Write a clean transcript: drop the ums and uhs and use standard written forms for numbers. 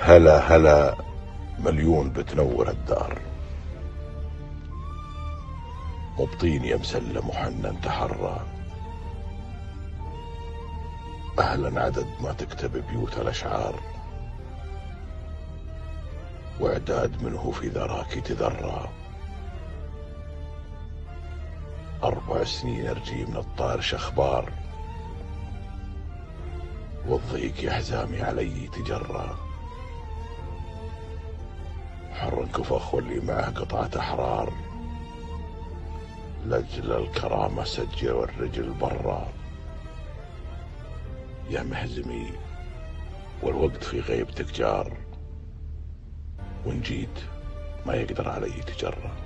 هلا هلا مليون بتنور الدار، مبطين يا مسلم وحنن تحرى، أهلا عدد ما تكتب بيوت الأشعار، وإعداد منه في ذراك تذرى، 4 سنين أرجي من الطارش أخبار، والضيق يا حزامي علي تجرى، حر كفخ واللي معه قطعة أحرار، لأجل الكرامة سجل والرجل برا، يا مهزمي والوقت في غيبتك جار، وإن جيت ما يقدر علي تجرى.